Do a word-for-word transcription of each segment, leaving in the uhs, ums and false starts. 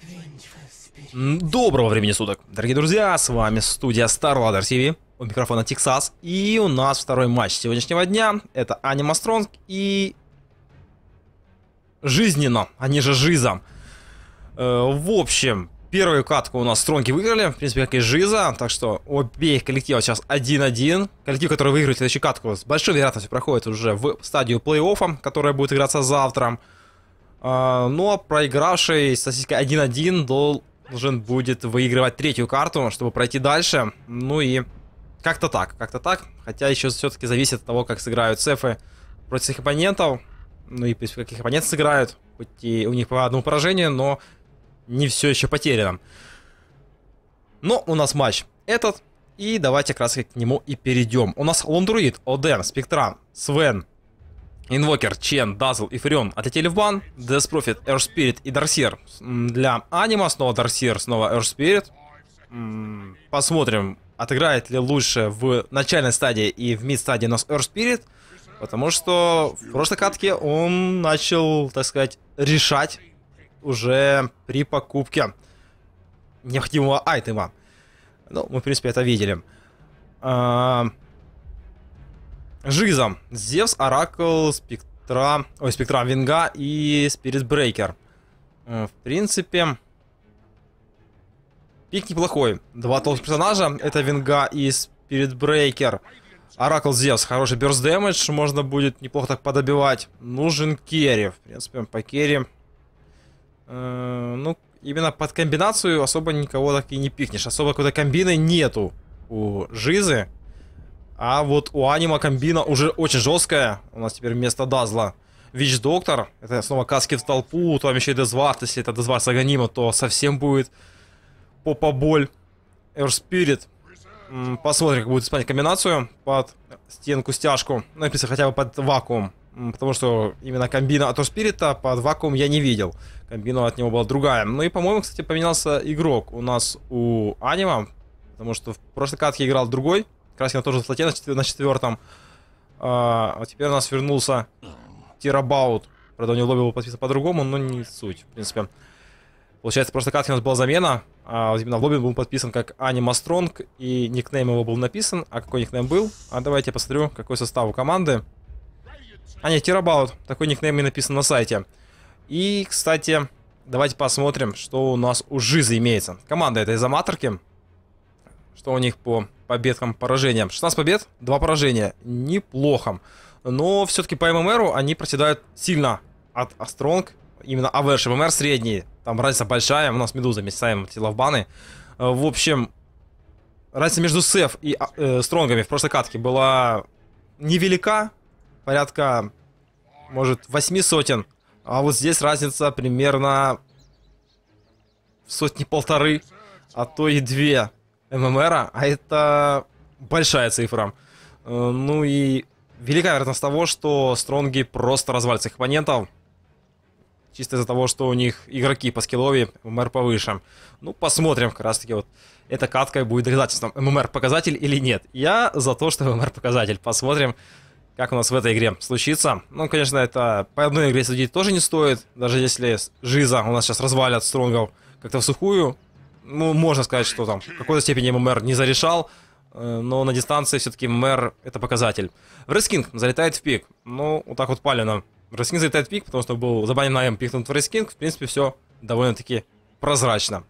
Доброго времени суток, дорогие друзья, с вами студия StarLadder ти ви, у микрофона Texas, и у нас второй матч сегодняшнего дня, это Anima Strong и Жизненно, они же Жиза. Э, в общем, первую катку у нас Стронги выиграли, в принципе, как и Жиза, так что у обеих коллективов сейчас один-один. Коллектив, который выиграет следующую катку, с большой вероятностью проходит уже в стадию плей-оффа, которая будет играться завтра. Э, ну а проигравший статистика один-один должен будет выигрывать третью карту, чтобы пройти дальше. Ну и как-то так, как-то так. Хотя еще все-таки зависит от того, как сыграют сефы против своих оппонентов. Ну и каких оппонентов сыграют. Хоть и у них по одному поражению, но не все еще потеряно. Но у нас матч этот. И давайте как раз к нему и перейдем. У нас Лондруид, Оден, Спектра, Свен, Инвокер, Чен, Дазл и Фреон отлетели в бан. Death Prophet, Air Spirit и Дарсир для Анима. Снова Дарсир, снова Air Spirit. Посмотрим, отыграет ли лучше в начальной стадии и в мид-стадии у нас Air Spirit. Потому что в прошлой катке он начал, так сказать, решать уже при покупке необходимого айтема. Ну, мы, в принципе, это видели. Жиза, Зевс, Оракл, Спектра, ой, Спектра, Винга и Спирит Брейкер. В принципе, пик неплохой. Два топ-персонажа, это Винга и Спирит Брейкер. Оракл, Зевс, хороший бёрст дэмэдж, можно будет неплохо так подобивать. Нужен керри, в принципе, по керри. Э, ну, именно под комбинацию особо никого так и не пикнешь. Особо какой-то комбины нету у Жизы. А вот у Анима комбина уже очень жесткая. У нас теперь вместо Дазла Вич Доктор. Это снова каски в толпу. Там еще и Дезвард. Если это Дезвард с Аганима, то совсем будет попа боль. Air Spirit. Посмотрим, как будет исполнять комбинацию под стенку-стяжку. Ну, если хотя бы под вакуум. Потому что именно комбина от Air Spirit под вакуум я не видел. Комбина от него была другая. Ну и, по-моему, кстати, поменялся игрок у нас у Анима. Потому что в прошлой катке играл другой. Краскин тоже в слоте на четвертом. А, а теперь у нас вернулся Тирабаут. Правда, у него лобби был подписан по-другому, но не суть, в принципе. Получается, в прошлой катке у нас была замена. А вот именно в лобби был подписан как Анима Стронг. И никнейм его был написан. А какой никнейм был? А давайте я посмотрю, какой состав у команды. А нет, Тирабаут. Такой никнейм и написан на сайте. И, кстати, давайте посмотрим, что у нас у Жизы имеется. Команда это из аматорки. Что у них по победам, поражениям? шестнадцать побед, два поражения. Неплохо. Но все-таки по ММРу они проседают сильно от Стронг. Именно АВш, ММР средний. Там разница большая. У нас Медуза вместе ставим эти лавбаны. В общем, разница между Сеф и э, Стронгами в прошлой катке была невелика. Порядка, может, восьми сотен. А вот здесь разница примерно в сотни-полторы, а то и две ММРа. А это большая цифра. Ну и велика вероятность того, что Стронги просто развалят своих оппонентов. Чисто из-за того, что у них игроки по скиллове, ММР повыше. Ну, посмотрим, как раз таки вот эта катка будет доказательством, ММР показатель или нет. Я за то, что ММР показатель. Посмотрим, как у нас в этой игре случится. Ну, конечно, это по одной игре судить тоже не стоит. Даже если Жиза у нас сейчас развалят Стронгов как-то в сухую. Ну, можно сказать, что там в какой-то степени ММР не зарешал. Но на дистанции все-таки ММР это показатель. Рейскинг залетает в пик. Ну, вот так вот палено. Рейскинг залетает в пик, потому что был забанен на М, пикнут в Рейскинг. В принципе, все довольно-таки прозрачно.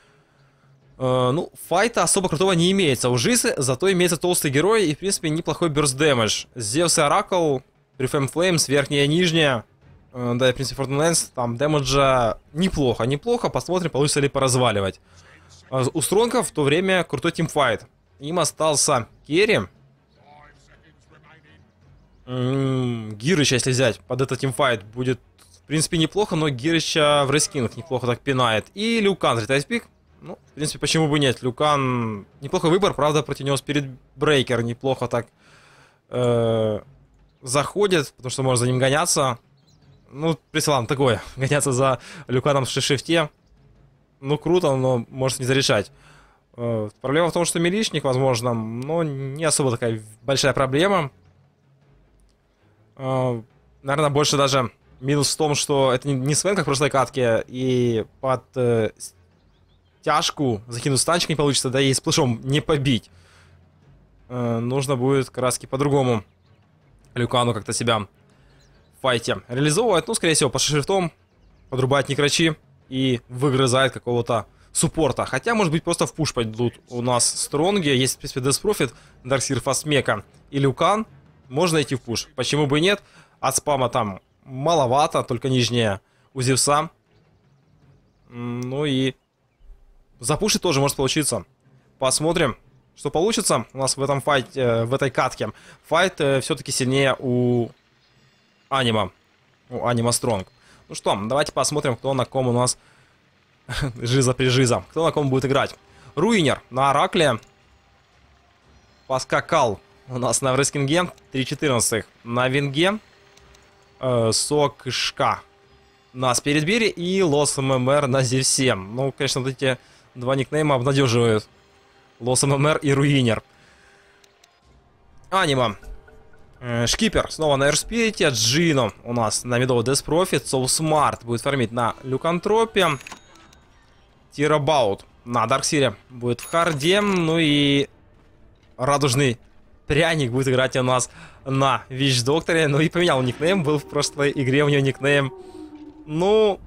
Uh, ну, файта особо крутого не имеется у Жизы, зато имеется толстый герой и, в принципе, неплохой бёрст дэмэдж. Зевс и Оракл, Префэм Флеймс, верхняя и нижняя. Uh, да, и, в принципе, Фортуненс, там дэмэджа неплохо, неплохо. Посмотрим, получится ли поразваливать. Uh, у Стронгов в то время крутой тимфайт. Им остался керри. Mm, Гирыча, если взять под этот тимфайт, будет, в принципе, неплохо, но Гирыча в Рейскинг неплохо так пинает. И Люкан залетает в пик. Ну, в принципе, почему бы нет? Люкан неплохой выбор, правда, против него Спирит Брейкер неплохо так э, заходит, потому что можно за ним гоняться. Ну, присылам такое, гоняться за Люканом в шифте. Ну, круто, но может не зарешать. Э, проблема в том, что милишник, возможно, но не особо такая большая проблема. Э, наверное, больше даже Минус в том, что это не Свен, как в прошлой катке, и под э, тяжку закинуть станчик не получится, да и с плышом не побить. Э, нужно будет краски по-другому Люкану как-то себя в файте реализовывать. Ну, скорее всего, по шрифтом подрубает некрачи и выгрызает какого-то суппорта. Хотя, может быть, просто в пуш пойдут у нас стронги. Есть, в принципе, Death Prophet, Darkseer, Фастмека и Люкан. Можно идти в пуш. Почему бы и нет? От спама там маловато, только нижняя у Зевса. Ну и запушить тоже может получиться. Посмотрим, что получится у нас в этом файте, в этой катке. Файт все-таки сильнее у Анима. У Анима Стронг. Ну что, давайте посмотрим, кто на ком у нас жиза-прижиза. Кто на ком будет играть. Руинер на Оракле поскакал у нас на Врескинге три четырнадцать. На Винге э, Сокшка на Спиритбире и Лос ММР на Зевсе. Ну, конечно, вот эти два никнейма обнадеживают. Лос ММР и Руинер. Анима. Э, Шкипер снова на Эрспирите. Джино у нас на мидовый Death Prophet. Soul Smart будет фармить на Люкантропе. Тирабаут на Дарксире будет в харде. Ну и радужный пряник будет играть у нас на Вич-докторе. Ну и поменял никнейм. Был в прошлой игре у него никнейм. Ну...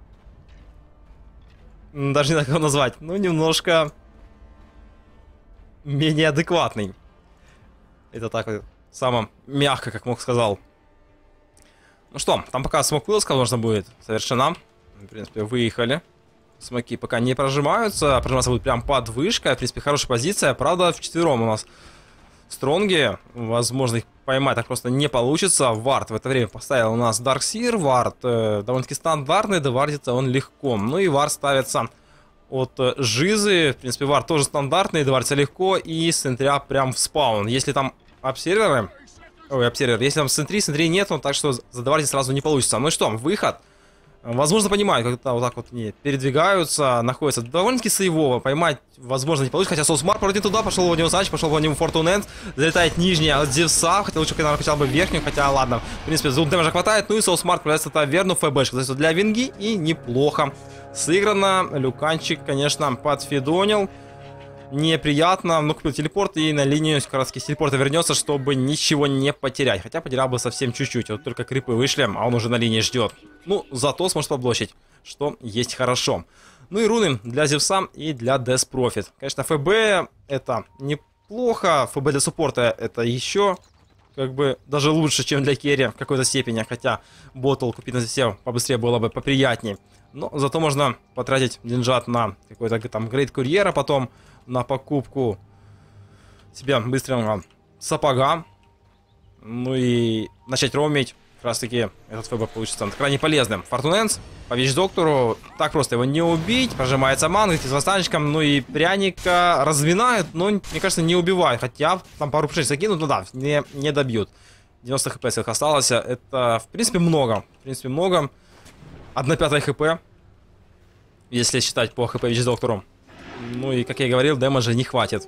Даже не знаю, как его назвать. Ну, немножко... менее адекватный. Это так вот, самое мягко, как мог сказал. Ну что, там пока смок-вылазка нужно будет совершена. В принципе, выехали. Смоки пока не прожимаются. Прожиматься будет прям под вышкой. В принципе, хорошая позиция. Правда, вчетвером у нас стронги. Возможно, их поймать так просто не получится. Вард в это время поставил у нас Дарксир. Вард э, довольно-таки стандартный. Довардится он легко. Ну и Вард ставится от э, Жизы. В принципе, Вард тоже стандартный. Довардится легко. И с центря прям в спаун. Если там обсерверы... Ой, обсервер. Если там с центри, с центри нет, он так что задавать сразу не получится. Ну и что, выход. Возможно, понимаю, когда вот так вот не передвигаются, находятся довольно-таки сейвово. Поймать, возможно, не получится. Хотя Соусмар против туда, пошел в него Санч, пошел в него Фортунент. Залетает нижняя от Зевса. Хотя лучше, когда хотел бы верхнюю. Хотя, ладно, в принципе, звук дэмэджа хватает. Ну и Соусмар отправляется таверну ФБшку. То есть для Винги и неплохо сыграно. Люканчик, конечно, подфидонил. Неприятно, но купил телепорт и на линию как раз с телепорта вернется, чтобы ничего не потерять. Хотя потерял бы совсем чуть-чуть. Вот только крипы вышли, а он уже на линии ждет. Ну, зато сможет поблочить, что есть хорошо. Ну и руны для Зевса и для Death Prophet. Конечно, ФБ это неплохо. ФБ для суппорта это еще как бы даже лучше, чем для керри в какой-то степени. Хотя ботл купить на Зевсе побыстрее было бы поприятней. Но зато можно потратить деньжат на какой-то там грейд курьера потом. На покупку себе быстрого сапога. Ну и начать роумить. Как раз таки этот ФБ получится крайне полезным. Фортуненс по Вич-доктору. Так просто его не убить. Прожимается ман, с восстанчиком. Ну и пряника разминает. Но, мне кажется, не убивает. Хотя там пару пушей закинут. Ну да, не, не добьют. девяносто хп их осталось. Это, в принципе, много. В принципе, много. одна пятая хп. Если считать по хп Вич-доктору. Ну и, как я и говорил, дэмэджа не хватит.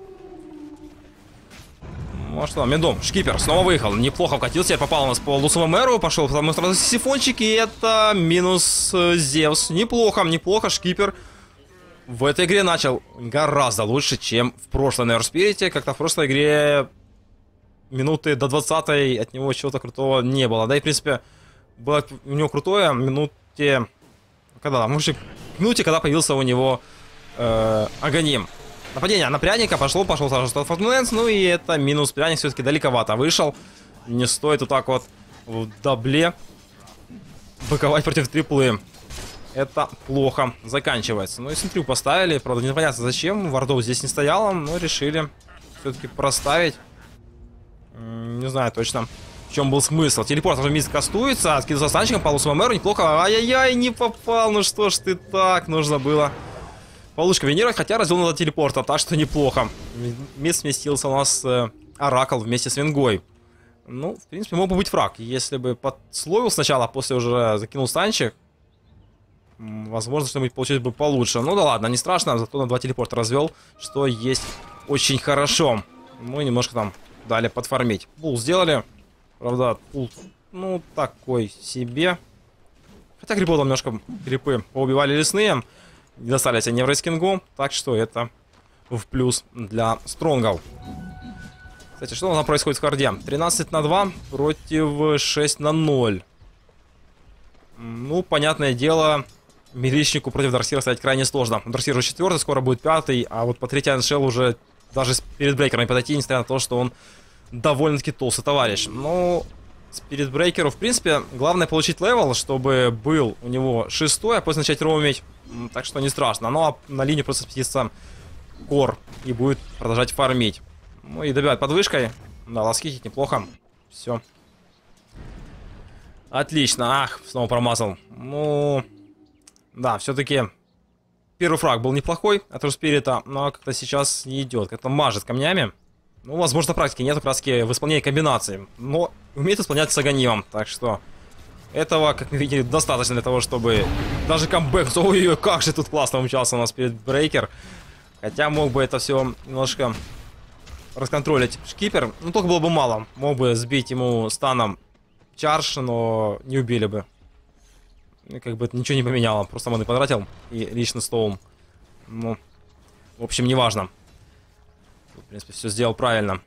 Ну а что, Медом, Шкипер снова выехал. Неплохо вкатился, теперь попал у нас по Лусовому мэру. Пошел потому сразу сифончик, и это минус Зевс. Неплохо, неплохо. Шкипер в этой игре начал гораздо лучше, чем в прошлой на Эрспирите. Как-то в прошлой игре минуты до двадцатой от него чего-то крутого не было. Да и, в принципе, было у него крутое минуте... Когда? Может, минуте, когда появился у него... Э, Аганим. Нападение на пряника. Пошло, пошел сразу что Фортуненс. Ну и это минус пряник все-таки далековато вышел. Не стоит вот так вот в дабле быковать против триплы. Это плохо заканчивается. Ну и смотрю, поставили. Правда, непонятно зачем. Вардов здесь не стояло. Но решили все-таки проставить. Не знаю точно, в чем был смысл. Телепорт уже мисс кастуется. Скидывается станчиком по Лусовому мэру. Неплохо. Ай-яй-яй, не попал. Ну что ж ты так. Нужно было... Получка венерировать, хотя развел надо телепорта, так что неплохо. Мисс сместился у нас э, Оракл вместе с Вингой. Ну, в принципе, мог бы быть фраг. Если бы подслоил сначала, а после уже закинул станчик, возможно, что-нибудь получилось бы получше. Ну да ладно, не страшно, зато на два телепорта развел, что есть очень хорошо. Ну и немножко там дали подфармить. Пул сделали. Правда, пул, ну, такой себе. Хотя крипов там немножко крипы поубивали лесные. Не достались они в рейскингу. Так что это в плюс для стронгов. Кстати, что у нас происходит в харде? тринадцать на два против шесть на ноль. Ну, понятное дело, миличнику против Дарксира стоять крайне сложно. Дарксир уже четвертый, скоро будет пятый. А вот по третий аншел уже даже перед брейкером подойти, несмотря на то, что он довольно-таки толстый товарищ. Ну, Спирит Брейкеру, в принципе, главное получить левел, чтобы был у него шестой, а после начать роумить. Так что не страшно. Ну, а на линии просто спустится кор и будет продолжать фармить. Ну и добивать под вышкой. Да, ласкитить неплохо. Все. Отлично. Ах, снова промазал. Ну, да, все-таки первый фраг был неплохой от Руспирита, но как-то сейчас не идет. Как-то мажет камнями. Ну, возможно, практики нету краски в исполнении комбинаций. Но умеет исполнять с огоньем. Так что этого, как мы видели, достаточно для того, чтобы даже камбэк... Ой-ой-ой, как же тут классно умчался у нас перед Брейкер. Хотя мог бы это все немножко расконтролить шкипер. Ну, только было бы мало. Мог бы сбить ему станом чардж, но не убили бы. И как бы это ничего не поменяло. Просто маны потратил и лично стоун. Ну, в общем, неважно. В принципе, все сделал правильно.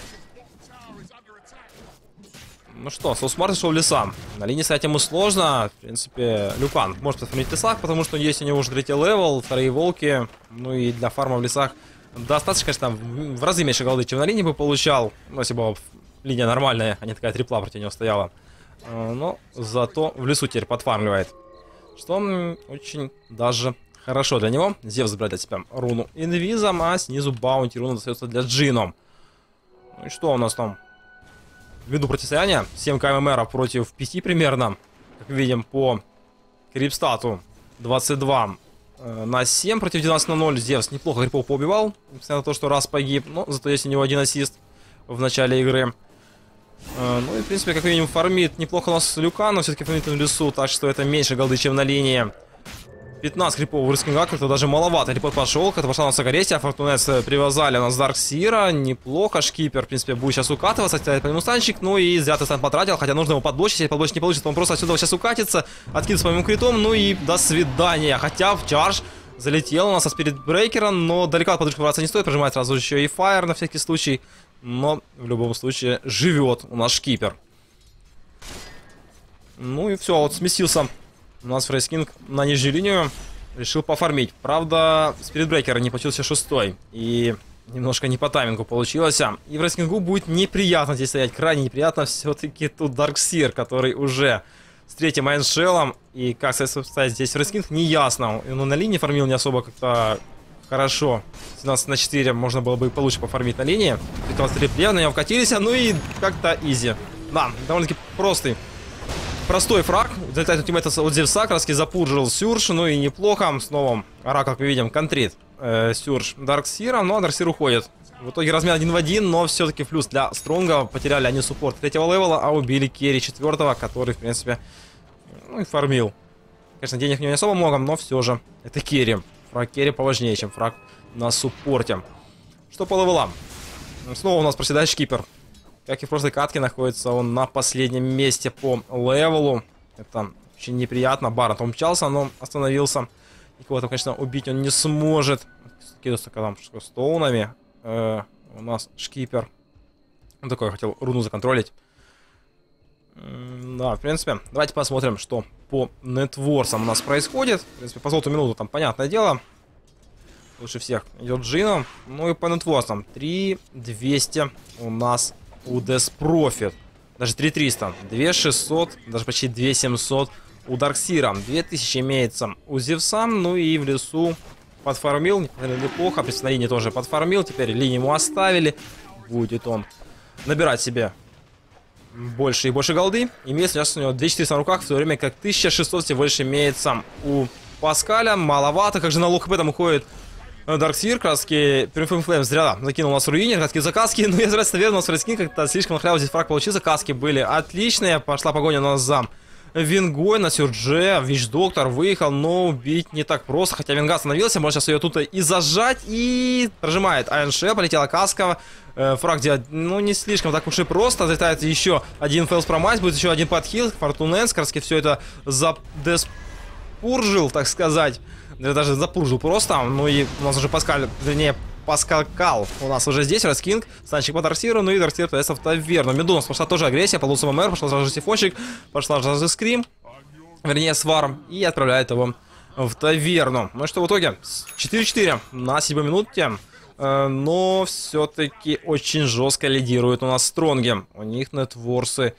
Ну что, Соусмарт шел в леса. На линии стоять ему сложно. В принципе, Люкан может подфармить в лесах, потому что есть у него уже третий левел, вторые волки. Ну и для фарма в лесах достаточно, конечно, в разы меньше голды, чем на линии бы получал. Ну, если бы линия нормальная, а не такая трипла против него стояла. Но зато в лесу теперь подфармливает. Что очень даже хорошо для него. Зевс забирает для себя руну инвизом, а снизу баунти руна достается для Джино. Ну и что у нас там? Ввиду противостояния семь КМР против пяти примерно. Как видим по крипстату двадцать два на семь против двенадцать на ноль. Зевс неплохо крипов поубивал. Несмотря на то, что раз погиб. Но зато есть у него один ассист в начале игры. Ну и в принципе, как видим, фармит неплохо у нас Люкан, но все-таки фармит в лесу. Так что это меньше голды, чем на линии. пятнадцать крипов в рискингах, это даже маловато. Репорт пошел, когда пошла у нас агрессия. Фортунец привязали у нас Дарксира. Неплохо. Шкипер, в принципе, будет сейчас укатываться. Кстати, мустанчик. Ну и зря ты стан потратил. Хотя нужно его подблочить. Если подблочить не получится, он просто отсюда сейчас укатится. Откидывается по моему критом. Ну и до свидания. Хотя в чардж залетел у нас со Спирит Брейкера. Но далеко от подушки браться не стоит. Прожимает сразу еще и фаер на всякий случай. Но в любом случае живет у нас Шкипер. Ну и все, вот сместился у нас Фрейскинг на нижнюю линию. Решил пофармить. Правда, Спирит Брейкер не получился шестой. И немножко не по таймингу получилось. И в Фрейскингу будет неприятно здесь стоять. Крайне неприятно все-таки тут Дарксир, который уже с третьим айншелом. И как стоять здесь Фрейскинг, не ясно. Он на линии фармил не особо как-то хорошо. семнадцать на четыре можно было бы и получше пофармить на линии. двадцать три плея, на него вкатились. Ну и как-то изи. Да, довольно-таки простый. Простой фраг. Залетает ультимейт от Зевса, краски запуржил Сюрж. Ну и неплохо. Снова Оракл, как мы видим, контрит э, Сюрж Дарксира. Но Дарксир уходит. В итоге размен один в один, но все-таки плюс для Стронга. Потеряли они суппорт третьего левела, а убили керри четвертого, который, в принципе, ну и фармил. Конечно, денег у него не особо много, но все же это керри. Фраг керри поважнее, чем фраг на суппорте. Что по левелам? Снова у нас проседает Шкипер. Как и в прошлой катке, находится он на последнем месте по левелу. Это очень неприятно. Барретт умчался, но остановился. Никого-то, конечно, убить он не сможет. Кидался там стоунами. Э, у нас Шкипер. Он такой хотел руну законтролить. Да, в принципе, давайте посмотрим, что по нетворсам у нас происходит. В принципе, по золоту минуту там понятное дело. Лучше всех идет Джино. Ну и по нетворсам три двести у нас у Death Prophet. Даже три триста. две шестьсот, даже почти две семьсот у Дарксира. две тысячи имеется у Зевса. Ну и в лесу подфармил. Неплохо. При на линии тоже подфармил. Теперь линию ему оставили. Будет он набирать себе больше и больше голды. Имеется сейчас у него две тысячи четыреста на руках, в то время как тысяча шестьсот всего лишь имеется у Паскаля. Маловато. Как же на лук об этом уходит Дарксир, краски Периферм Флейм зря закинул у нас руинер, краски за каски. Ну, я зря, наверное, у нас Фрейскин как-то слишком нахряво здесь фраг получился. Каски были отличные. Пошла погоня у нас за Вингой на Сюрдже. Вич-доктор выехал, но убить не так просто. Хотя Винга остановился, может сейчас ее тут и зажать. И прожимает АНШ, полетела каска. Э, фраг делать, ну, не слишком так уж и просто. Залетает еще один фейлс промазь, будет еще один подхил. Фортуненс, как раз все это запуржил, так сказать. Даже запуржил просто. Ну и у нас уже Паскаль, вернее, поскакал. У нас уже здесь Раскинг, станчик по Дарсиру, ну и Дарсир пытается в таверну. Медунос пошла тоже агрессия, получил ММР, пошла сразу же Сифончик, пошла сразу же Скрим, вернее Сварм, и отправляет его в таверну. Ну что в итоге, четыре четыре на седьмой минуте, э, но все-таки очень жестко лидирует у нас Стронги. У них нетворсы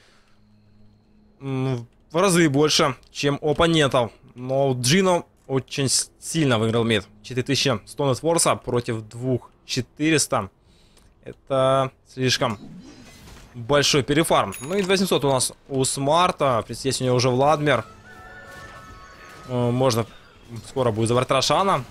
в разы больше, чем у оппонентов, но Джино очень сильно выиграл мид. четыре тысячи сто нетворса против две тысячи четыреста. Это слишком большой перефарм. Ну и две тысячи восемьсот у нас у Смарта. Здесь у него уже Владмир. Можно скоро будет забрать Рошана.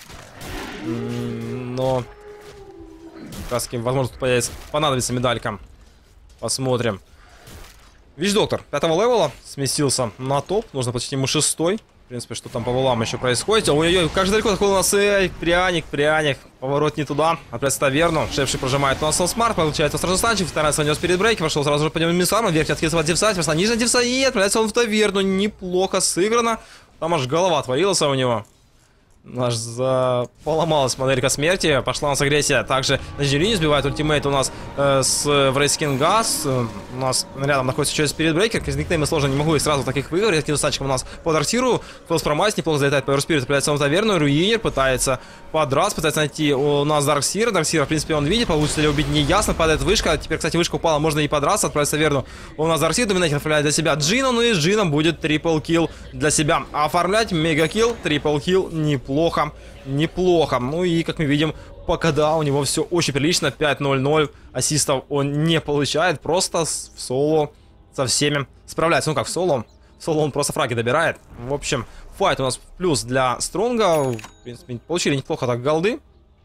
Но краски, возможно, тут появится, понадобится медалька. Посмотрим. Вич-доктор пятого левела сместился на топ. Нужно почти ему шестой. В принципе, что там по валам еще происходит. Ой-ой-ой, как же далеко такой у нас. Эй, пряник, пряник. Поворот не туда. Опять в таверну. Шепши прожимает у нас Смарт. Получается сразу станчик. Вторая нанес перед брейки. Пошел сразу же по нему Мисарма. Верхний откидывается от Дивса. Пошла нижняя Дивса. И отправляется он в таверну. Неплохо сыграно. Там аж голова отвалилась у него. Аж за... поломалась моделька смерти. Пошла у нас агрессия. Также на линию сбивает ультимейт у нас э, с Врейскингас. Э, у нас рядом находится еще спиритбрейкер. Из никнейма сложно, не могу их сразу таких выиграть. Кину станчиком у нас по Дарсиру. Фэлс промайс неплохо залетает по Эверспирит. Отправляется в таверну. Руинер пытается подраться. Пытается найти у нас Дарксира. Дарксира, в принципе, он видит. Получится ли убить, не ясно. Падает вышка. Теперь, кстати, вышка упала. Можно и подраться. Отправляется в таверну. У нас Дарксир. Доминатор отправляет для себя Джина. Ну и Джина будет трипл килл для себя. Оформлять мега килл. Трипл килл. Неплохо. Неплохо. Ну и, как мы видим, пока да, у него все очень прилично. пять ноль ноль. Ассистов он не получает. Просто в соло со всеми справляется. Ну как, в соло? В соло он просто фраги добирает. В общем, файт у нас плюс для Стронга. В принципе, получили неплохо так голды.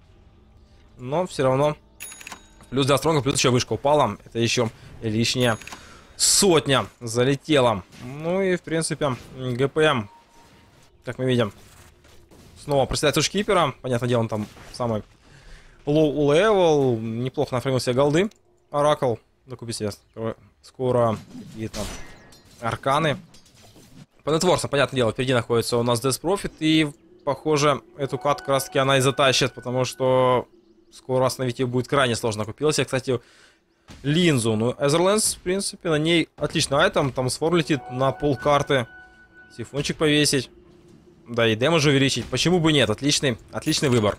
Но все равно плюс для Стронга. Плюс еще вышка упала. Это еще лишняя сотня залетела. Ну и, в принципе, ГПМ, как мы видим, снова проседает у шкипера. Понятное дело, он там самый лоу левел. Неплохо нафреймил себе голды. Оракл. Докупи себе скоро какие-то арканы. По нетворсам, понятное дело, впереди находится у нас Death Prophet. И, похоже, эту катку как раз таки она и затащит. Потому что скоро остановить ее будет крайне сложно. Купил себе, кстати, линзу. Ну, Эзерленс, в принципе, на ней отлично айтем. Там сфор летит на пол карты. Сифончик повесить. Да, и дэмэдж увеличить. Почему бы нет? Отличный, отличный выбор.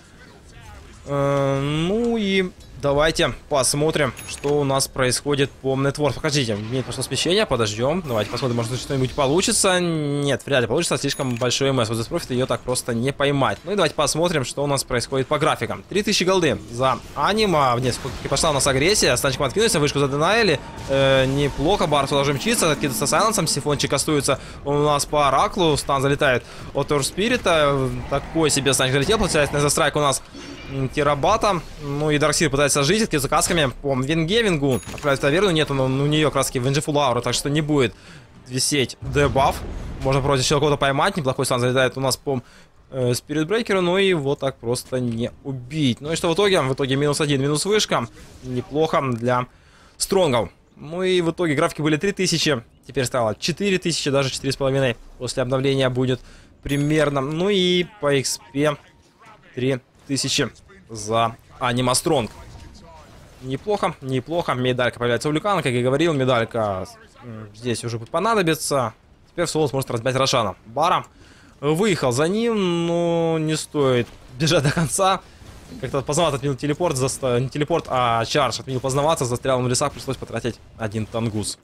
Э, ну и давайте посмотрим, что у нас происходит по нетворку. Покажите, мне пошло смещение, подождем. Давайте посмотрим, может что-нибудь получится. Нет, вряд ли получится, слишком большой эм эс. Вот здесь профит ее так просто не поймать. Ну и давайте посмотрим, что у нас происходит по графикам. три тысячи голды за анима. Нет, пошла у нас агрессия. Станчиком откинулся, вышку заденаили. Э, неплохо, Барс тоже мчится, откидывается сайленсом. Сифончик кастуется у нас по Ораклу. Стан залетает от Орспирита. Такой себе станчик залетел. Получается, на застрайк у нас Терабата. Ну и Дарксир пытается жить, откидывается касками по Винге. Вингу отправить в таверну. Нет, он, у нее краски Венджифул Аура, так что не будет висеть дебаф. Можно против еще кого-то поймать. Неплохой стан залетает у нас по э, Спиритбрейкеру. Но его так просто не убить. Ну и что в итоге? В итоге минус один, минус вышка. Неплохо для Стронгов. Ну и в итоге графики были три тысячи. Теперь стало четыре тысячи, даже четыре с половиной. После обновления будет примерно. Ну и по экспе три тысячи за Анима Стронг. Неплохо, неплохо. Медалька появляется у Люкана, как я говорил. Медалька здесь уже будет понадобиться. Теперь в соло сможет разбить Рошана. Бара выехал за ним, но не стоит бежать до конца. Как-то поздновато отменил телепорт. Заста... Не телепорт, а чардж отменил поздноваться. Застрял в лесах, пришлось потратить один тангус.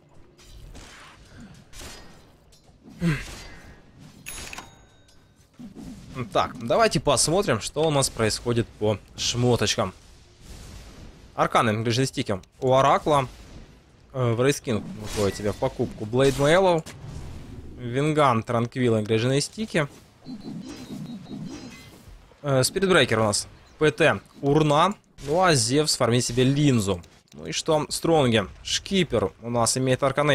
Так, давайте посмотрим, что у нас происходит по шмоточкам. Арканы, грижные стики. У Оракла э, в рейскин выходит тебе в покупку Блейд Мэйлоу, Винган, Транквилла, грижные стики. э, Спиритбрейкер у нас ПТ, Урна. Ну а Зевс фармит себе линзу. Ну и что? Стронги, Шкипер у нас имеет арканы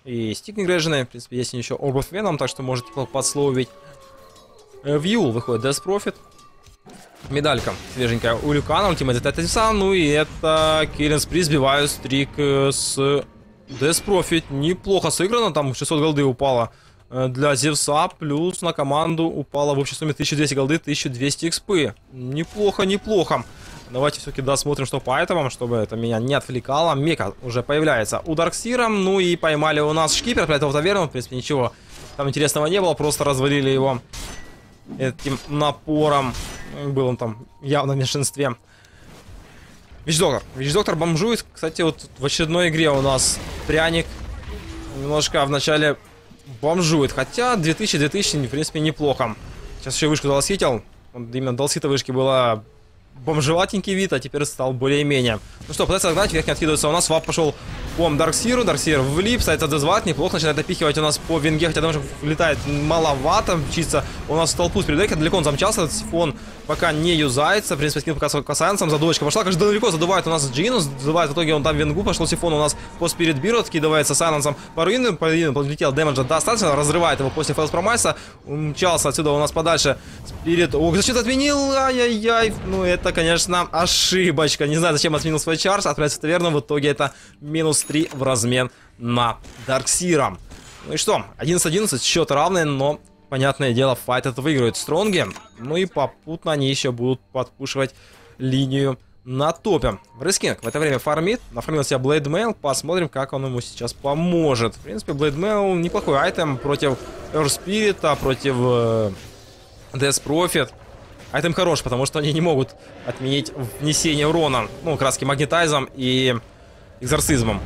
И стик не греженый, в принципе, есть еще Orb of Venom, так что можете подсловить. В Юл выходит Death Prophet. Медалька свеженькая у Люкана, ультимейт это сам, ну и это Killing Spree, сбиваю стрик с Death Prophet. Неплохо сыграно, там шестьсот голды упало для Зевса, плюс на команду упало в общей сумме тысяча двести голды, тысяча двести экспы. Неплохо, неплохо. Давайте все-таки досмотрим, что по этому, чтобы это меня не отвлекало. Мека уже появляется у Дарксира, ну и поймали у нас шкипер, для этого таверну, в принципе, ничего там интересного не было, просто развалили его этим напором. Был он там явно в меньшинстве. Вич-доктор. Вич-доктор бомжует. Кстати, вот в очередной игре у нас пряник немножко вначале бомжует. Хотя две тысячи две тысячи, в принципе, неплохо. Сейчас еще вышку долситил. Именно долсита вышки была бомжеватенький вид, а теперь стал более-менее. Ну что, пытается догнать, верх не откидывается у нас. Вап пошел по Дарксиру. Дарксир влип, ставится дезват, неплохо начинает допихивать у нас по винге, хотя даже влетает маловато. Чисто у нас в толпу с передека, далеко он замчался, сифон пока не юзается. В принципе, скин пока с касаенсом, задувочка пошла, конечно, далеко задувает у нас Джину, задувает в итоге он там вингу, пошел сифон у нас по спирит биру, откидывается сайленсом по руину, по руину подлетел, дэмэджа достаточно, разрывает его после фэлс промайса, умчался отсюда у нас подальше. Спирит, ох, защиту отменил, ай-яй-яй, ну это, конечно, ошибочка, не знаю, зачем отменил свой чарж, отправится в таверну, в итоге это минус три в размен на Дарксира. Ну и что, одиннадцать одиннадцать, счет равный, но, понятное дело, файт это выигрывает Стронги. Ну и попутно они еще будут подпушивать линию на топе. Брейскинг в это время фармит, нафармил себя Блейдмейл, посмотрим, как он ему сейчас поможет. В принципе, Блейдмейл неплохой айтем против Эрспирита, против э, Death Prophet. Айтем хорош, потому что они не могут отменить внесение урона, ну, краски магнетайзом и экзорцизмом.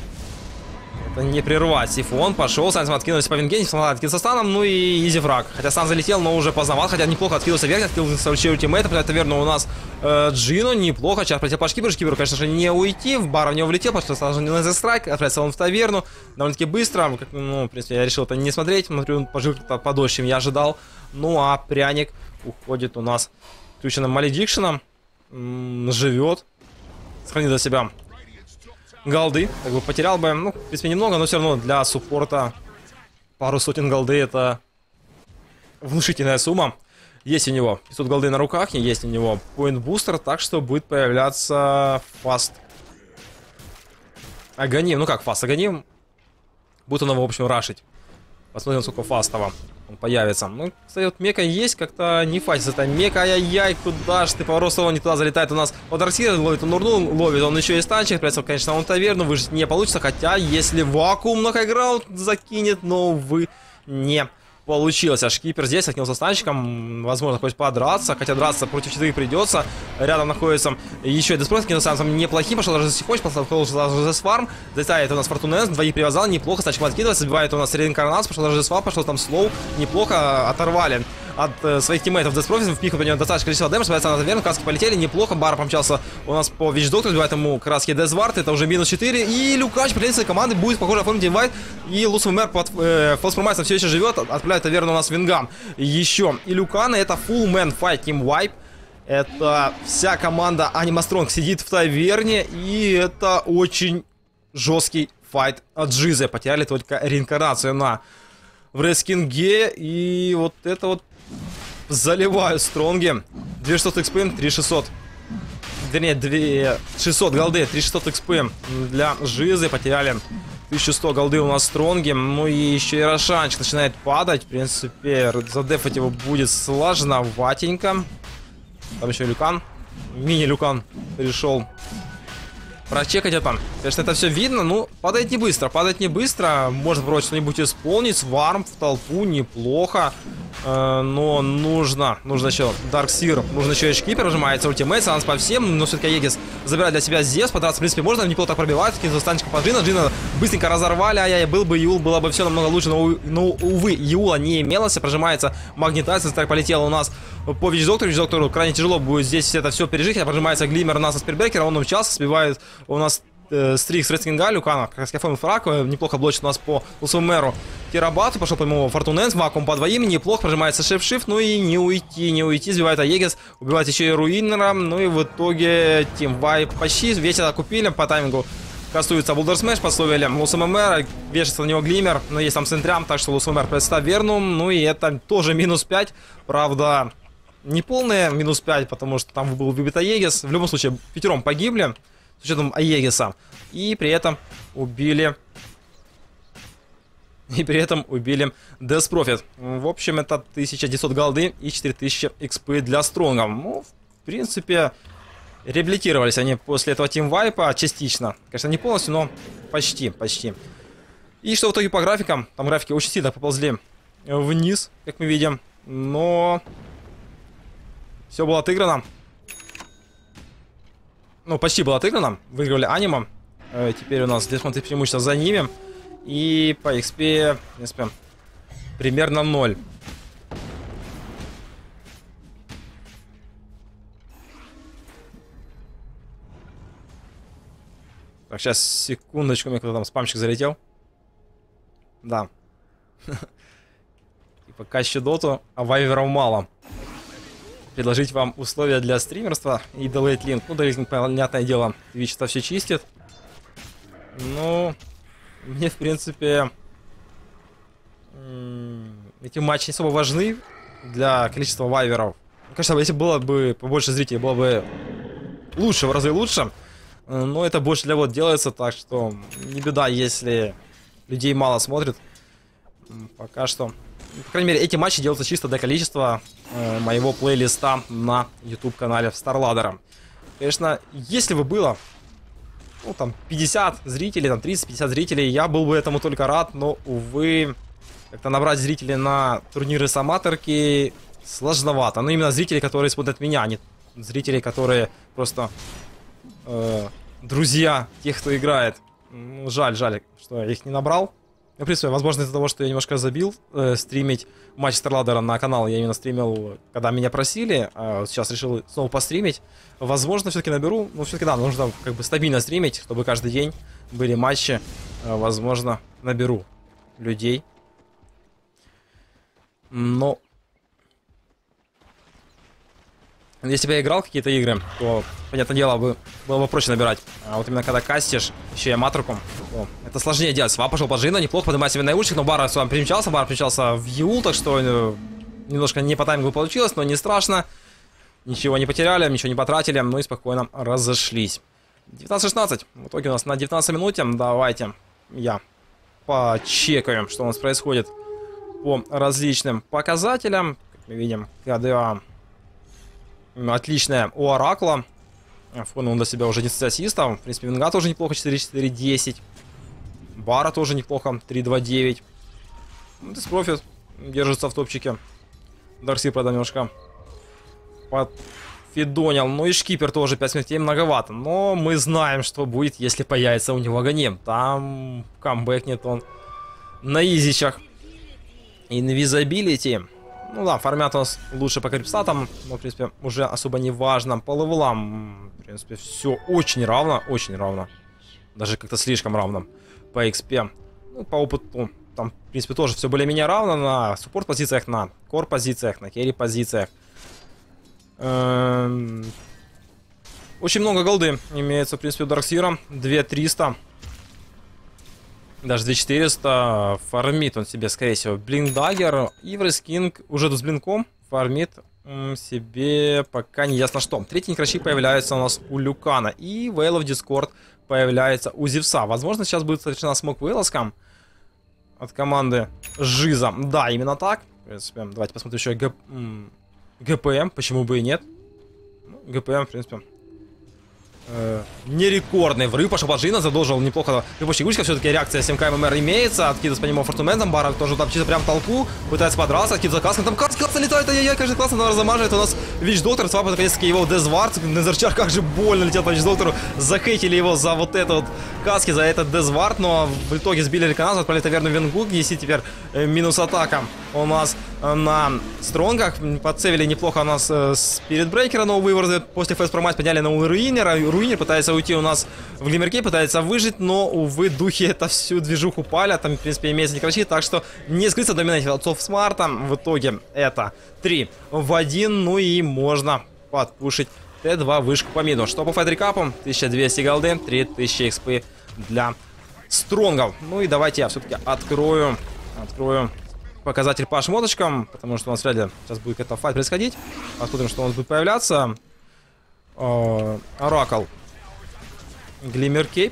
Это не прервать. Сифон пошел, Сайнсом откинулся по вингене, откинулся станом, ну и изи фраг. Хотя стан залетел, но уже поздновал, хотя неплохо откинулся вверх, откинулся вообще ультимейта, это верно у нас э, Джину, неплохо, сейчас против по шкиперу, шкиперу, конечно же, не уйти, в бар в него влетел, потому что сразу не на страйк, отправился он в таверну, довольно-таки быстро, как, ну, в принципе, я решил это не смотреть, смотрю, он пожил подольше, чем я ожидал, ну а пряник уходит у нас включенным Маледикшеном, живет, сохранит за себя голды, как бы потерял бы, ну, в принципе, немного, но все равно для суппорта пару сотен голды это внушительная сумма. Есть у него пятьсот голды на руках, есть у него point бустер, так что будет появляться фаст Аганим. Ну как фаст Аганим? Будет он его, в общем, рашить. Посмотрим, сколько фастова он появится. Ну, кстати, вот мека есть, как-то не файтится. Это мека, ай-яй-яй, куда ж ты, поворот снова не туда залетает у нас. Вот Дарксир ловит, он урну ловит, он еще и станчик, придется, конечно, он таверну, выжить не получится, хотя, если вакуум на хайграунд закинет, но, увы, не получилось. А шкипер здесь откинулся станчиком, возможно, хоть подраться, хотя драться против четырех придется. Рядом находится еще и Деспрот, откинулся сам неплохим, пошел даже Сихоч, пошел даже Фарм, залетает у нас Фортунес, двоих привязал, неплохо, станчик откидывается, забивает у нас реинкарнацию, пошел даже Свап, пошел там Слоу, неплохо оторвали от э, своих тиммейтов Деспрофит, впихивает у него достаточное количество дэмэдж, на таверну, краски полетели, неплохо, Бар помчался у нас по Вич-доктору, сбивает ему краски Дезвард, это уже минус четыре, и Люкач, пленница команды, будет, похоже, оформить инвайт, и Лусов Мэр под э, Фолспромайсом все еще живет, отправляет таверну у нас Вингам. Еще и Люкана, это full man fight team wipe, это вся команда Анимастронг сидит в таверне, и это очень жесткий файт от Джизы, потеряли только реинкарнацию на Брейскинге, и вот это вот заливают Стронги. две тысячи шестьсот экспы, три тысячи шестьсот. Вернее, две тысячи шестьсот голды, три тысячи шестьсот экспы для Жизы. Потеряли тысячу сто голды у нас Стронги. Ну и еще и Рошанчик начинает падать. В принципе, задефать его будет сложноватенько. Там еще Люкан. Мини-Люкан пришел прочекать это. Конечно, это все видно, но падает не быстро. Падает не быстро. Может, вроде что-нибудь исполнить. Сварм в толпу неплохо. Э, но нужно. Нужно еще Дарксир. Нужно еще и Шкипер. Нажимается ультимейт. Санс по всем. Но все-таки Егис забирает для себя Зевс. Подраться, в принципе, можно. Неплохо так пробивает. Кинул станчика под Джина. Джина быстренько разорвали. Ай-яй, был бы Юл, было бы все намного лучше. Но, но увы, Юла не имелось. Прожимается магнитация. Так полетела у нас по Вич-доктору. Вич-доктору крайне тяжело будет здесь это все пережить. Хотя прожимается Глиммер у нас со Спирбекера. Он умчался, сбивает у нас э, стрик с Рестинга, Люкана, как скафон фраг, неплохо блочит у нас по Лусумеру Терабату, пошел по нему Фортуненс, вакуум по двоим, неплохо, прожимается шеф-шифт, ну и не уйти, не уйти, сбивает Аегис, убивает еще и Руинера, ну и в итоге Тим Вайп почти, весь это купили по таймингу. кастуется Булдер Смэш, пословили Лус ММР, вешается на него Глиммер, но есть там Центрям, так что Лус ММР представь Вернум, ну и это тоже минус пять, правда, не полные минус пять, потому что там был выбит Аегис, в любом случае пятером погибли, с учетом Аегиса, и при этом убили... И при этом убили Death Prophet. В общем, это тысяча девятьсот голды и четыре тысячи экспы для Стронга. Ну, в принципе, реабилитировались они после этого тимвайпа частично. Конечно, не полностью, но почти, почти. И что в итоге по графикам? Там графики очень сильно поползли вниз, как мы видим. Но все было отыграно. Ну, почти было отыграно. Выиграли аниме. Теперь у нас десмотры преимущество за ними. И по икс пи, в принципе, примерно ноль. Так, сейчас, секундочку, мне кто-то там спамчик залетел. Да. И пока еще доту, а вайверов мало. Предложить вам условия для стримерства и делейт линк. Ну, делейт линк, понятное дело, Twitch это все чистит. Ну... Мне, в принципе, эти матчи не особо важны для количества вайверов. Конечно, если было бы побольше зрителей, было бы лучше, в разы лучше. Но это больше для вот делается, так что не беда, если людей мало смотрят. Пока что. По крайней мере, эти матчи делаются чисто для количества э, моего плейлиста на YouTube-канале StarLadder. Конечно, если бы было... Ну, там, пятьдесят зрителей, там, тридцать-пятьдесят зрителей, я был бы этому только рад, но, увы, как-то набрать зрителей на турниры с аматорки сложновато. Ну, именно зрители, которые смотрят меня, а не зрители, которые просто э, друзья тех, кто играет. Ну, жаль, жаль, что я их не набрал. Ну, в принципе, возможно, из-за того, что я немножко забил э, стримить матч StarLadder на канал, я именно стримил, когда меня просили, а сейчас решил снова постримить. Возможно, все-таки наберу, но все-таки да, нужно как бы стабильно стримить, чтобы каждый день были матчи. Э, возможно, наберу людей. Но... Если бы я играл в какие-то игры, то, понятное дело, бы, было бы проще набирать. А вот именно когда кастишь, еще и аматорку, о, это сложнее делать. Свап пошел под Джина, неплохо поднимает себе наушник, но Бара с вами примчался, Бара примчался в Ю, так что э, немножко не по таймингу получилось, но не страшно. Ничего не потеряли, ничего не потратили, ну и спокойно разошлись. девятнадцать шестнадцать, в итоге у нас на девятнадцатой минуте, давайте я почекаю, что у нас происходит по различным показателям. Как мы видим, КДА... Отличная у Оракла. Фон он для себя уже десять ассистов. В принципе, Винга тоже неплохо, четыре четыре десять. Бара тоже неплохо, три два девять. Death Prophet держится в топчике. Дарксир, правда, немножко подфидонил. Ну и Шкипер тоже пять смертей многовато. Но мы знаем, что будет, если появится у него Ганим. Там камбэкнет он на изичах. Инвизабилити. Ну да, фармят у нас лучше по крипстатам, но, в принципе, уже особо не важно. По левелам, в принципе, все очень равно, очень равно. Даже как-то слишком равно по икс пи. Ну, по опыту, там, в принципе, тоже все более-менее равно на суппорт-позициях, на кор-позициях, на керри-позициях. Эм... Очень много голды имеется, в принципе, у Дарксира. две триста. Даже две четыреста, фармит он себе, скорее всего, Блинк Даггер. Иврис Кинг уже с блинком фармит себе пока не ясно что. Третий некращик появляется у нас у Люкана. И Veil of Discord появляется у Зевса. Возможно, сейчас будет совершена смог вылазком от команды Жиза. Да, именно так. В принципе, давайте посмотрим еще Г... ГПМ, почему бы и нет. Ну, ГПМ, в принципе... Э, нерекордный врыв пошел под Джина, задолжил неплохо любовь игрушка, все-таки реакция семь ка ММР имеется, откидывается по нему фортументом, Бара тоже там чисто прям толпу, пытается подраться, откидывается каском, там каска, каска летает, ай-яй-яй, конечно, классно, она размаживает, у нас Вич-доктор, свап, наконец-таки его Дезвард, Незерчар, как же больно летел по Вич-доктору, захейтили его за вот это вот каски, за этот Дезвард, но в итоге сбили Реконаз, отправили таверну Венгу, неси теперь э, минус атака у нас э, на стронгах, подсевили неплохо у нас э, Спиритбрейкера, но вывороты после фейс-промайс подняли на Руинера, Руинер пытается уйти у нас в Глиммерке, пытается выжить, но, увы, духи это всю движуху палят, там, в принципе, имеется некращи, так что не скрыться доминантив отцов Смарта, в итоге это три в один, ну и можно подпушить Т два вышку по миду. Что по файтрикапу? тысяча двести голды, три тысячи экспы для стронгов. Ну и давайте я все-таки открою, открою показатель по шмоточкам, потому что у нас вряд ли сейчас будет какой-то файт происходить. Посмотрим, что у нас будет появляться. Оракл. Глиммер Кейп.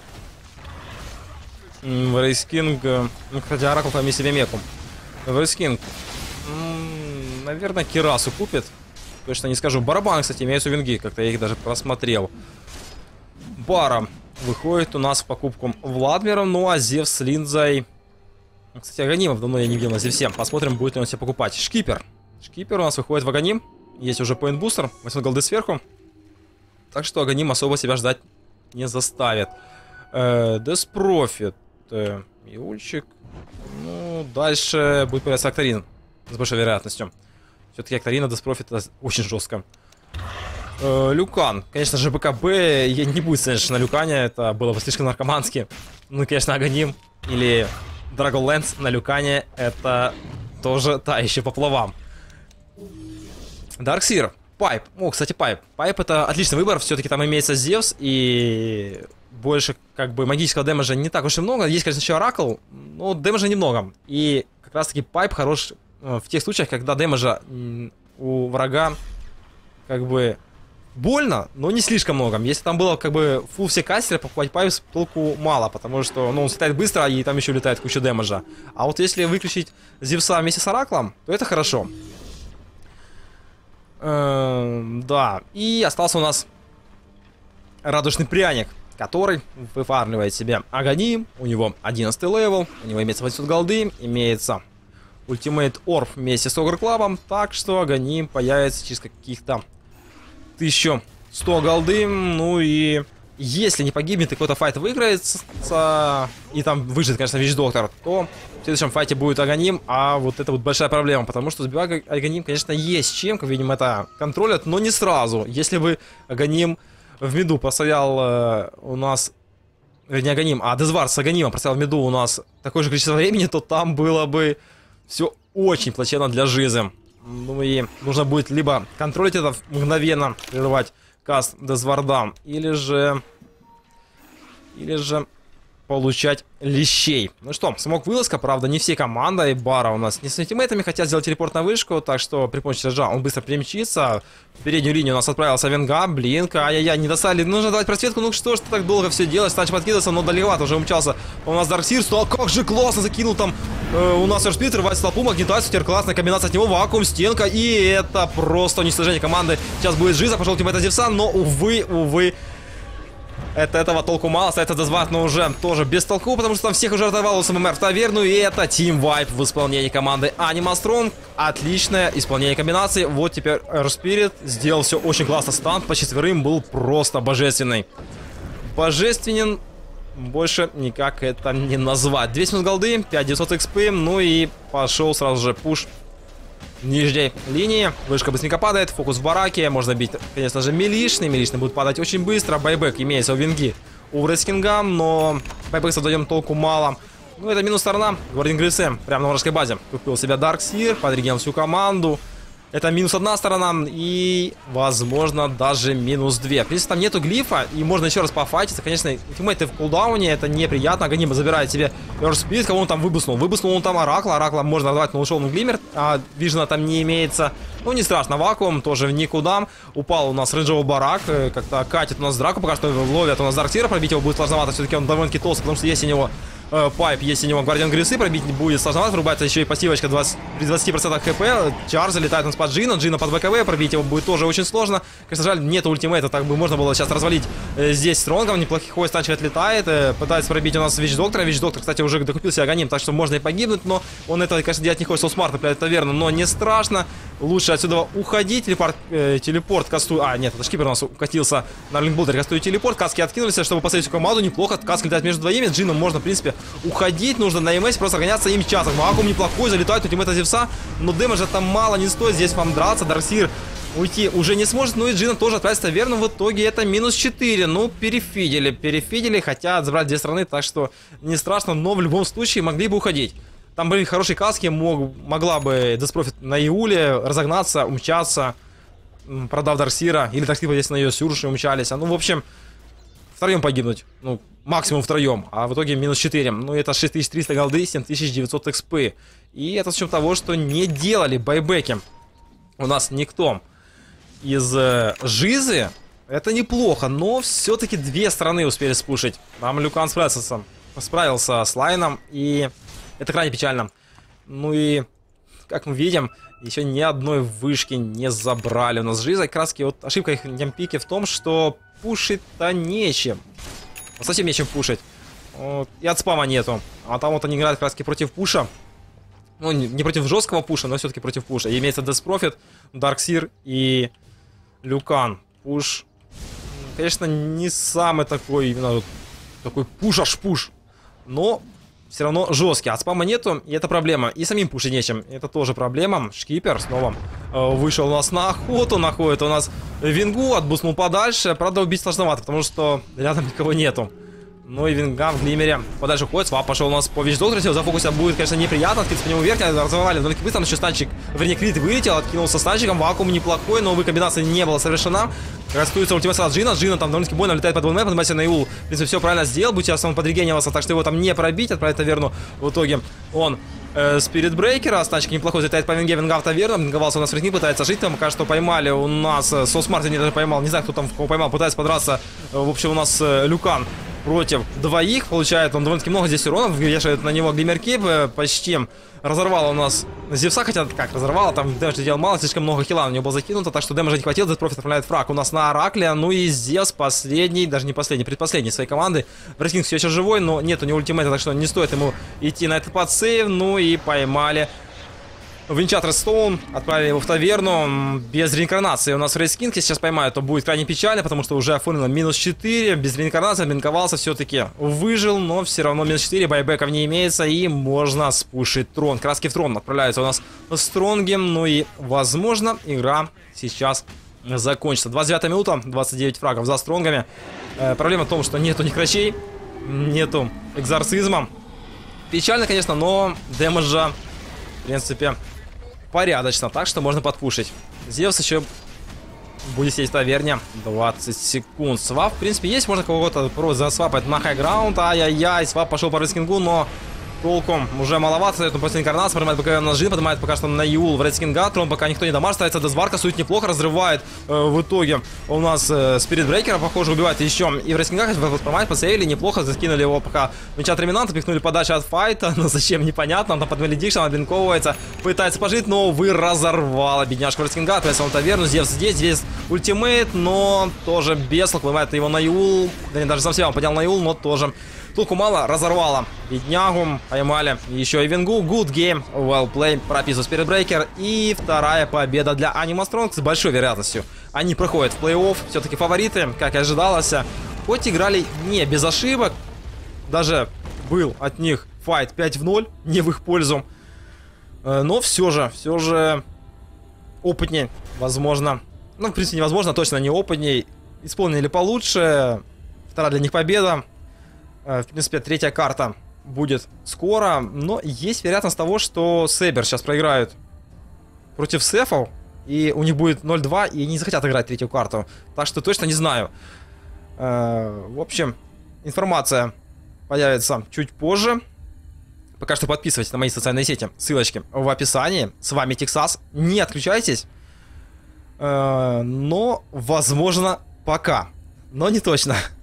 Врейскинг. Ну, кстати, Оракл там себе меку. Врейскинг. Наверное, Кирасу купит. Точно не скажу. Барабаны, кстати, имеются винги. Как-то я их даже просмотрел. Бара выходит у нас в покупку Владмиром. Ну а Зевс с Линдзой. Кстати, Аганимов давно я не видел на Зевсе. Посмотрим, будет ли он себя покупать. Шкипер. Шкипер у нас выходит в Аганим. Есть уже поинт-бустер. восемь голды сверху. Так что Аганим особо себя ждать не заставит. Деспрофит. Иульчик. Ну, дальше будет появляться Акторин. С большой вероятностью. Все-таки Акторина Деспрофит очень жестко. Э, Люкан. Конечно же, БКБ я не будет, конечно, на Люкане. Это было бы слишком наркомански. Ну, конечно, Аганим или Dragonlance на Люкане. Это тоже та еще по плавам. Дарксир. Пайп. О, кстати, Пайп. Пайп это отличный выбор. Все-таки там имеется Зевс. И больше, как бы, магического дэмэджа не так уж и много. Есть, конечно, еще Оракл. Но дэмэджа немного. И как раз-таки Пайп хорош в тех случаях, когда дэмэджа у врага, как бы, больно, но не слишком много. Если там было, как бы, фул все кастеры, покупать Пайп толку мало, потому что, ну, он слетает быстро, и там еще летает куча дэмэджа. А вот если выключить Зевса вместе с Ораклом, то это хорошо. Эм, да, и остался у нас радужный пряник, который выфармливает себе Аганим. У него одиннадцатый левел, у него имеется восемьсот голды, имеется Ультимейт Орб вместе с Огр Клабом, так что Аганим появится через каких-то тысячу сто голды. Ну и если не погибнет и какой-то файт выиграется, и там выживет, конечно, Вич-доктор, то в следующем файте будет Аганим, а вот это вот большая проблема, потому что сбивать Аганим, конечно, есть чем, как видим, это контролят, но не сразу. Если бы Аганим в миду простоял э, у нас, не Аганим, а Дезвар с Аганимом простоял в миду у нас такое же количество времени, то там было бы все очень плачевно для Жизы. Ну и нужно будет либо контролить это мгновенно, прерывать каст Дезварда, или же... Или же получать лещей. Ну что, смог вылазка, правда, не все команды, и Бара у нас не с ультимейтами хотят сделать телепорт на вышку, так что при помощи Сержа он быстро перемчится. В переднюю линию у нас отправился Венга, Блинк, ай-яй-яй, не достали, нужно давать просветку, ну что ж ты так долго все делаешь, Станч подкидывался, но далековато уже умчался. У нас Дарксир, что, как же классно закинул там э, у нас Эршпит, рвать столпу, магнитацию, теперь классная комбинация от него, вакуум, стенка, и это просто уничтожение команды. Сейчас будет Жиза, пошел ультимейт от Зевса, но увы, увы. Это этого толку мало, остается Дезвард, но уже тоже без толку, потому что там всех уже оторвал у СММР в таверну, и это Team Vibe в исполнении команды Animal Strong. Отличное исполнение комбинации. Вот теперь Эрспирит сделал все очень классно. Стан по четверым был просто божественный. Божественен, больше никак это не назвать. двести голды, пять тысяч девятьсот экспи, ну и пошел сразу же пуш нижней линии. Вышка быстренько падает, фокус в бараке. Можно бить, конечно же, милишный. Милишный будет падать очень быстро. Байбек имеется у Винги, у Врескинга, но байбек создаем толку мало. Ну, это минус сторона. Гвардин Грисем прямо на вражеской базе купил себя Дарксир, подрегенил всю команду. Это минус одна сторона и, возможно, даже минус две. В принципе, там нету глифа, и можно еще раз пофайтиться. Конечно, ультимейты в кулдауне, это неприятно. Аганима забирает себе Эрспид, кого он там выбуснул. Выбуснул он там Оракла. Оракла можно отдавать, но ушел на Глиммер. А Вижена там не имеется. Ну, не страшно, вакуум тоже в никуда. Упал у нас рейнджовый барак. Как-то катит у нас драку, пока что ловят у нас Дарксира. Пробить его будет сложновато, все-таки он довольно-таки толстый, потому что есть у него... Пайп, есть у него Гвардиан Грисы, пробить будет сложновато, врубается еще и пассивочка двадцать, при двадцати процентах хп, Чар залетает у нас под Джина, Джина под ВКВ, пробить его будет тоже очень сложно. Конечно, жаль, нет ультимейта, так бы можно было сейчас развалить э, здесь Стронгом, неплохой станчик отлетает, э, пытается пробить у нас Вич-доктора, Вич-доктор, кстати, уже докупился Аганим, так что можно и погибнуть, но он это, конечно, делать не хочет, соусмарт, это верно, но не страшно, лучше отсюда уходить, телепорт, э, телепорт касту, а, нет, это Шкипер у нас укатился на Линкболдер, кастует телепорт, каски откинулись, чтобы поставить всю команду, неплохо, каски летает между двоими, Джином можно, в принципе, уходить. Нужно на МС просто гоняться им часом. Вакуум неплохой, залетает у тиммейта Зевса, но дэмэджа там мало, не стоит здесь вам драться. Дарксир уйти уже не сможет, ну и Джина тоже отправится верно. В итоге это минус четыре. Ну, перефидели, перефидели, хотят забрать две стороны, так что не страшно, но в любом случае могли бы уходить. Там были хорошие каски, мог, могла бы Деспрофит на Иуле разогнаться, умчаться, продав Дарксира, или Дарксир здесь на ее Сюрши умчались. А ну, в общем, втроем погибнуть. Ну, максимум втроем. А в итоге минус четыре. Ну, это шесть тысяч триста голды, семь тысяч девятьсот экспы. И это с учетом того, что не делали байбеки. У нас никто из э, Жизы. Это неплохо, но все-таки две стороны успели спушить. Там Люкан справился, справился с Лайном, и это крайне печально. Ну и, как мы видим, еще ни одной вышки не забрали. У нас Жиза, как раз вот ошибка их Нямпики в том, что пушить-то нечем. Совсем нечем пушить. Вот. И от спама нету. А там вот они играют как раз против пуша. Ну, не против жесткого пуша, но все-таки против пуша. И имеется Death Prophet, Darkseer и Люкан. Пуш, конечно, не самый такой, именно вот, такой пуш-аш-пуш. Но все равно жесткий. От спама нету, и это проблема. И самим пушить нечем. Это тоже проблема. Шкипер снова э, вышел у нас на охоту. Находит у нас Вингу, отбуснул подальше. Правда, убить сложновато, потому что рядом никого нету. Ну и Винга в Глимере подальше уходит. Свап пошел у нас по Вич-Доктору. За фокуса будет, конечно, неприятно. Откидывается по нему вверх. Разорвали довольно-таки быстро. Еще станчик, вернее, крит вылетел. Откинулся станчиком. Вакуум неплохой, но, увы, комбинация не была совершена. Растуется ультимейт от Джина. Джина там довольно-таки больно влетает под БНМ. Поднимается на Иул. В принципе, все правильно сделал. Будь я сам подрегенивался, так что его там не пробить. Отправить таверну. В итоге он Спирит Брейкера. Станчик неплохой. Залетает по Винге. Винга в таверну. Винговался у нас в ритме. Пытается жить. Там пока что поймали у нас Сос Мартин. Не даже поймал. Не знаю, кто там кого поймал. Пытается подраться. В общем, у нас Люкан против двоих. Получает он довольно-таки много здесь уронов. Вешает на него глимерки. Почти разорвало у нас Зевса. Хотя как разорвало, там дэмэдж делал мало. Слишком много хила у него было закинуто. Так что дэмэджа не хватило. Death Prophet отправляет фраг у нас на Оракле. Ну и Зевс последний, даже не последний, предпоследний своей команды. Врескинг все еще живой, но нет у него ультимейта. Так что не стоит ему идти на этот подсейв. Ну и поймали Винчатор Стоун, отправили его в таверну без реинкарнации. У нас Рейскинг, если сейчас поймают, то будет крайне печально, потому что уже оформлено минус четыре. Без реинкарнации блинковался, все-таки выжил, но все равно минус четыре, байбеков не имеется, и можно спушить трон. Краски в трон отправляются у нас Стронги, ну и, возможно, игра сейчас закончится. двадцать девятая минута, двадцать девять фрагов за Стронгами. Э, проблема в том, что нету ни крачей, нету экзорцизма. Печально, конечно, но дэмэджа, в принципе, порядочно, так что можно подпушить. Зевс еще будет сидеть в таверне двадцать секунд. Свап, в принципе, есть, можно кого-то просто засвапать на хайграунд. Ай-яй-яй, свап пошел по Рейскингу, но толком уже маловато. Он после инкарнации поднимает БК на Джин, поднимает пока что на Юл в Рейскинга. Трон пока никто не дамажит, ставится Дезварка, сует неплохо, разрывает э, в итоге у нас Спирит Брейкера, похоже, убивает еще и в Рейскинга. Промать, посеяли, неплохо, закинули его пока Винчат Реминанта, пихнули подальше от файта, но зачем, непонятно. Он там под Валидикшн, отблинковывается, пытается пожить, но, увы, разорвала бедняжка Рейскинга. Отправился он в таверну, Зевс здесь, здесь ультимейт, но тоже без лук, вымает его на Юл. Да не, даже сам себя он поднял на Юл, но тоже толку мало, разорвала беднягу, поймали еще и Вингу. Good game, well play, прописывает Spirit Breaker. И вторая победа для Anima Strong с большой вероятностью. Они проходят в плей-офф, все-таки фавориты, как и ожидалось. Хоть играли не без ошибок, даже был от них файт пять в ноль, не в их пользу. Но все же, все же опытнее, возможно. Ну, в принципе, невозможно, точно не опытней. Исполнили получше. Вторая для них победа. В принципе, третья карта будет скоро, но есть вероятность того, что Себер сейчас проиграют против Сефов, и у них будет ноль два, и не захотят играть третью карту. Так что точно не знаю. В общем, информация появится чуть позже. Пока что подписывайтесь на мои социальные сети, ссылочки в описании. С вами Тексас, не отключайтесь. Но, возможно, пока, но не точно.